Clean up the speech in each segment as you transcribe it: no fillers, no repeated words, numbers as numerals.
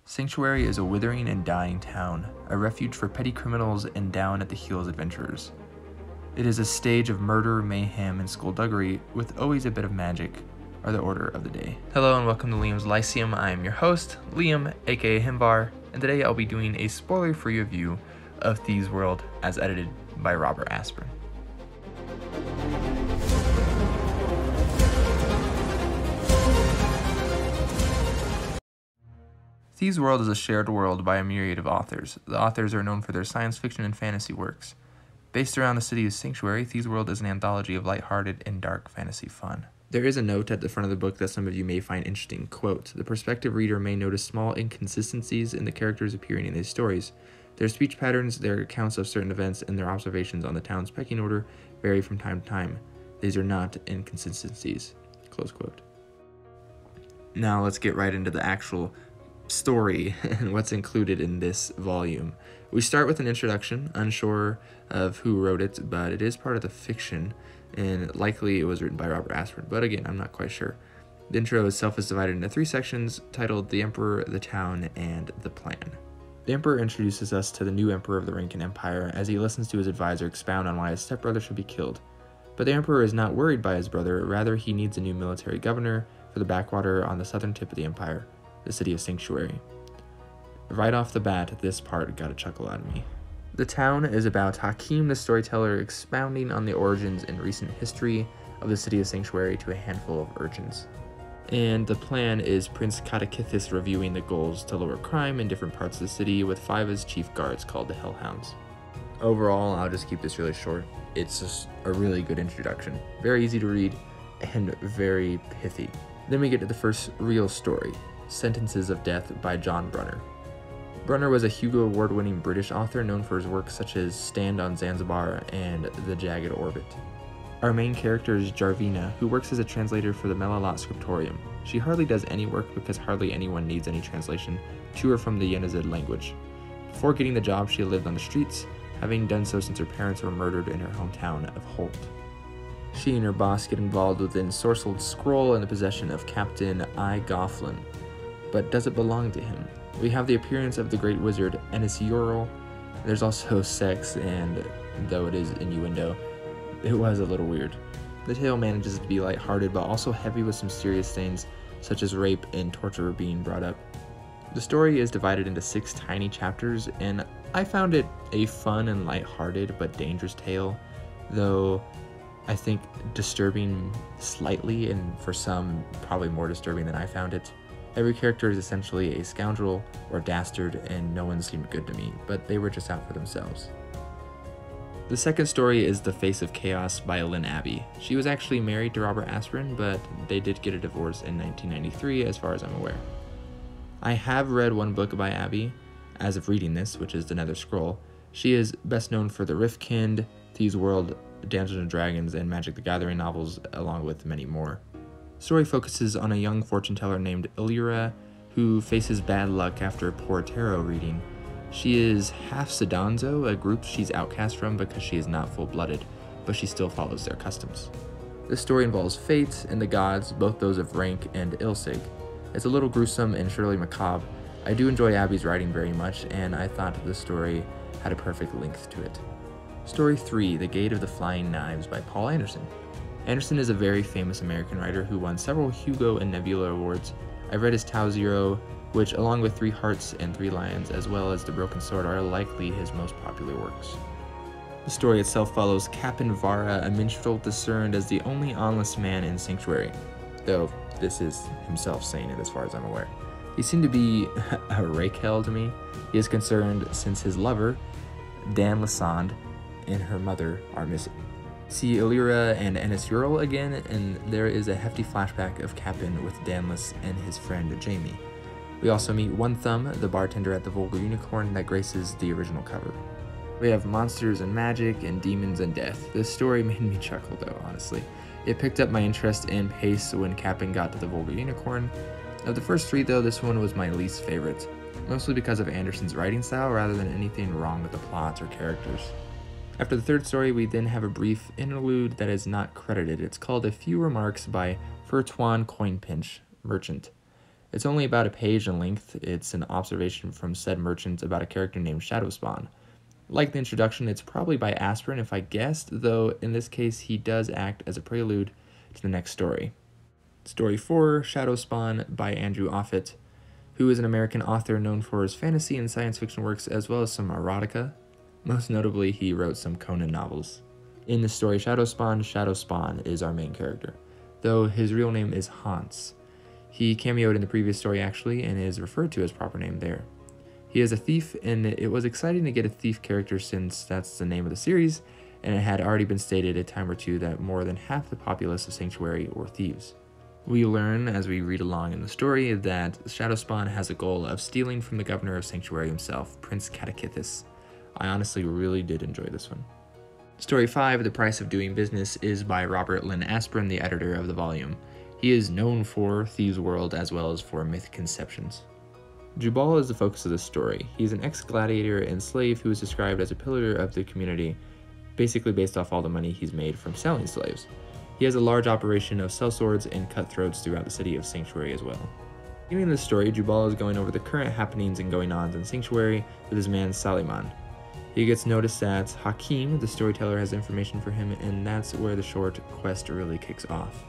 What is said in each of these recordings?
Sanctuary is a withering and dying town, a refuge for petty criminals and down-at-the-heels adventurers. It is a stage of murder, mayhem, and skullduggery, with always a bit of magic, are the order of the day. Hello and welcome to Liam's Lyceum. I am your host, Liam, aka Himbar, and today I'll be doing a spoiler-free review of Thieves' World as edited by Robert Asprin. Thieves' World is a shared world by a myriad of authors. The authors are known for their science fiction and fantasy works. Based around the city of Sanctuary, Thieves' World is an anthology of lighthearted and dark fantasy fun. There is a note at the front of the book that some of you may find interesting. Quote, "The prospective reader may notice small inconsistencies in the characters appearing in these stories. Their speech patterns, their accounts of certain events, and their observations on the town's pecking order vary from time to time. These are not inconsistencies." Close quote. Now let's get right into the actual story and what's included in this volume. We start with an introduction, unsure of who wrote it, but it is part of the fiction, and likely it was written by Robert Asprin, but again, I'm not quite sure. The intro itself is divided into 3 sections, titled The Emperor, the Town, and the Plan. The Emperor introduces us to the new Emperor of the Rinken Empire as he listens to his advisor expound on why his stepbrother should be killed. But the Emperor is not worried by his brother, rather he needs a new military governor for the backwater on the southern tip of the empire, the city of Sanctuary. Right off the bat, this part got a chuckle out of me. The town is about Hakim the storyteller expounding on the origins and recent history of the city of Sanctuary to a handful of urchins. And the plan is Prince Catechithis reviewing the goals to lower crime in different parts of the city with 5 of his chief guards called the Hellhounds. Overall, I'll just keep this really short. It's just a really good introduction. Very easy to read and very pithy. Then we get to the first real story, Sentences of Death by John Brunner. Brunner was a Hugo Award-winning British author known for his works such as Stand on Zanzibar and The Jagged Orbit. Our main character is Jarvina, who works as a translator for the Melalat Scriptorium. She hardly does any work because hardly anyone needs any translation to or from the Yenazid language. Before getting the job, she lived on the streets, having done so since her parents were murdered in her hometown of Holt. She and her boss get involved with an ensorcelled scroll in the possession of Captain I. Gofflin. But does it belong to him? We have the appearance of the great wizard Ennis Ural. There's also sex, and though it is innuendo, it was a little weird. The tale manages to be lighthearted, but also heavy with some serious things, such as rape and torture being brought up. The story is divided into 6 tiny chapters, and I found it a fun and lighthearted but dangerous tale, though I think disturbing slightly, and for some, probably more disturbing than I found it. Every character is essentially a scoundrel or dastard, and no one seemed good to me, but they were just out for themselves. The second story is The Face of Chaos by Lynn Abbey. She was actually married to Robert Asprin, but they did get a divorce in 1993 as far as I'm aware. I have read one book by Abbey, as of reading this, which is The Nether Scroll. She is best known for the Rifkind, Thieves' World, Dungeons & Dragons, and Magic the Gathering novels, along with many more. The story focuses on a young fortune teller named Illyra, who faces bad luck after a poor tarot reading. She is half Sidanzo, a group she's outcast from because she is not full-blooded, but she still follows their customs. The story involves fate and the gods, both those of Rank and Ilsig. It's a little gruesome and surely macabre. I do enjoy Abby's writing very much, and I thought the story had a perfect length to it. Story 3, The Gate of the Flying Knives by Paul Anderson. Anderson is a very famous American writer who won several Hugo and Nebula awards. I've read his Tau Zero, which along with 3 Hearts and 3 Lions, as well as The Broken Sword, are likely his most popular works. The story itself follows Capin Vara, a minstrel discerned as the only honest man in Sanctuary, though this is himself saying it as far as I'm aware. He seemed to be a Raquel to me. He is concerned since his lover, Dan Lasande, and her mother are missing. See Illyra and Ennis Ural again, and there is a hefty flashback of Capin with Danless and his friend Jamie. We also meet One Thumb, the bartender at the Vulgar Unicorn that graces the original cover. We have monsters and magic and demons and death. This story made me chuckle though, honestly. It picked up my interest and pace when Capin got to the Vulgar Unicorn. Of the first 3 though, this one was my least favorite, mostly because of Anderson's writing style rather than anything wrong with the plots or characters. After the 3rd story, we then have a brief interlude that is not credited. It's called A Few Remarks by Furtuan Coinpinch, Merchant. It's only about a page in length. It's an observation from said merchant about a character named Shadowspawn. Like the introduction, it's probably by Aspirin if I guessed, though in this case he does act as a prelude to the next story. Story 4, Shadowspawn by Andrew Offutt, who is an American author known for his fantasy and science fiction works as well as some erotica. Most notably, he wrote some Conan novels. In the story Shadowspawn is our main character, though his real name is Hans. He cameoed in the previous story actually and is referred to his proper name there. He is a thief, and it was exciting to get a thief character since that's the name of the series, and it had already been stated a time or two that more than half the populace of Sanctuary were thieves. We learn as we read along in the story that Shadowspawn has a goal of stealing from the governor of Sanctuary himself, Prince Catechithus. I honestly really did enjoy this one. Story 5, The Price of Doing Business, is by Robert Lynn Aspirin, the editor of the volume. He is known for Thieves' World as well as for Myth Conceptions. Jubal is the focus of the story. He's an ex-gladiator and slave who is described as a pillar of the community, basically based off all the money he's made from selling slaves. He has a large operation of sellswords and cutthroats throughout the city of Sanctuary as well. Beginning the story, Jubal is going over the current happenings and going-ons in Sanctuary with his man Saliman. He gets noticed that Hakim, the storyteller, has information for him, and that's where the short quest really kicks off.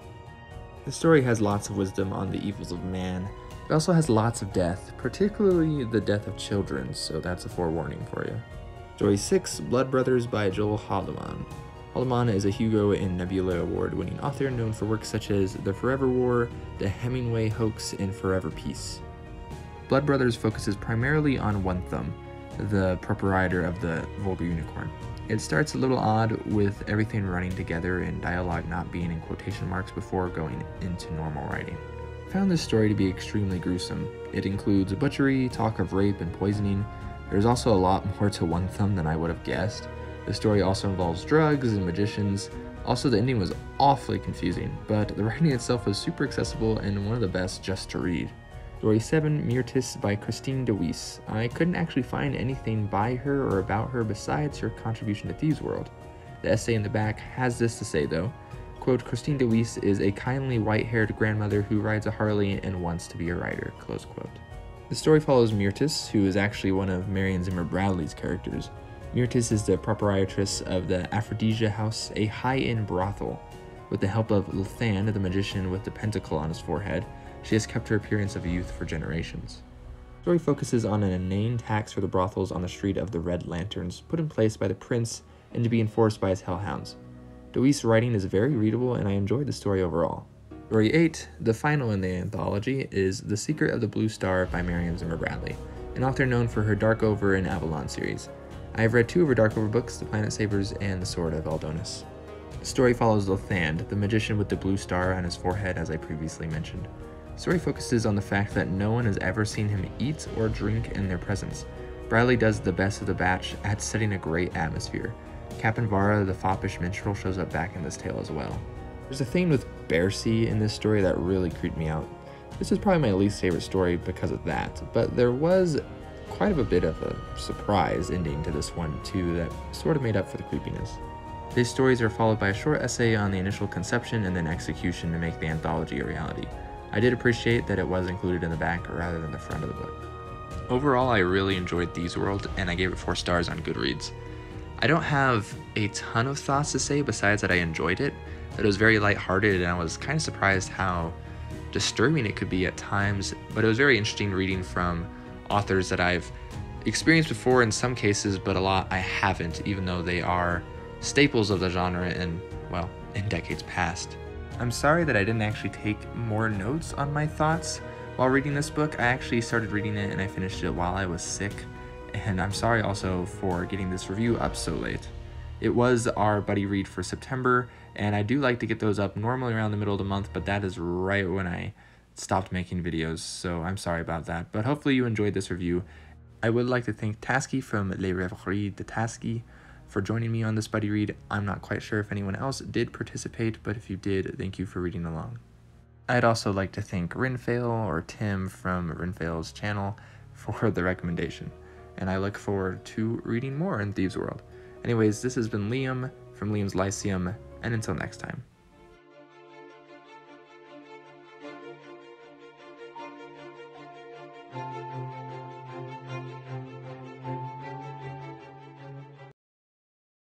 The story has lots of wisdom on the evils of man. It also has lots of death, particularly the death of children, so that's a forewarning for you. Story 6, Blood Brothers by Joel Haldeman. Haldeman is a Hugo and Nebula Award-winning author known for works such as The Forever War, The Hemingway Hoax, and Forever Peace. Blood Brothers focuses primarily on One Thumb, the proprietor of the Vulgar Unicorn. It starts a little odd with everything running together and dialogue not being in quotation marks before going into normal writing. I found this story to be extremely gruesome. It includes butchery, talk of rape and poisoning. There's also a lot more to One Thumb than I would have guessed. The story also involves drugs and magicians. Also, the ending was awfully confusing, but the writing itself was super accessible and one of the best just to read. Story 7, Myrtis by Christine DeWeese. I couldn't actually find anything by her or about her besides her contribution to Thieves' World. The essay in the back has this to say though, quote, Christine DeWeese is a kindly white-haired grandmother who rides a Harley and wants to be a writer, close quote. The story follows Myrtis, who is actually one of Marion Zimmer Bradley's characters. Myrtis is the proprietress of the Aphrodisia House, a high-end brothel. With the help of Lothan, the magician with the pentacle on his forehead, she has kept her appearance of youth for generations. The story focuses on an inane tax for the brothels on the Street of the Red Lanterns, put in place by the prince and to be enforced by his hellhounds. DeWeese's writing is very readable and I enjoyed the story overall. Story 8, the final in the anthology, is The Secret of the Blue Star by Marion Zimmer Bradley, an author known for her Darkover and Avalon series. I have read 2 of her Darkover books, The Planet Savers and The Sword of Aldonis. The story follows Lothand, the magician with the blue star on his forehead as I previously mentioned. The story focuses on the fact that no one has ever seen him eat or drink in their presence. Bradley does the best of the batch at setting a great atmosphere. Captain Vara, the foppish minstrel, shows up back in this tale as well. There's a thing with Bercy in this story that really creeped me out. This is probably my least favorite story because of that, but there was quite a bit of a surprise ending to this one too that sort of made up for the creepiness. These stories are followed by a short essay on the initial conception and then execution to make the anthology a reality. I did appreciate that it was included in the back rather than the front of the book. Overall, I really enjoyed Thieves' World and I gave it 4 stars on Goodreads. I don't have a ton of thoughts to say besides that I enjoyed it, that it was very lighthearted and I was kind of surprised how disturbing it could be at times, but it was very interesting reading from authors that I've experienced before in some cases, but a lot I haven't, even though they are staples of the genre and, well, in decades past. I'm sorry that I didn't actually take more notes on my thoughts while reading this book. I actually started reading it and I finished it while I was sick, and I'm sorry also for getting this review up so late. It was our buddy read for September, and I do like to get those up normally around the middle of the month, but that is right when I stopped making videos, so I'm sorry about that. But hopefully you enjoyed this review. I would like to thank Tasky from Les Rêveries de Tasky for joining me on this buddy read. I'm not quite sure if anyone else did participate, but if you did, thank you for reading along. I'd also like to thank Rinfail or Tim from Rinfail's channel for the recommendation, and I look forward to reading more in Thieves' World. Anyways, this has been Liam from Liam's Lyceum, and until next time.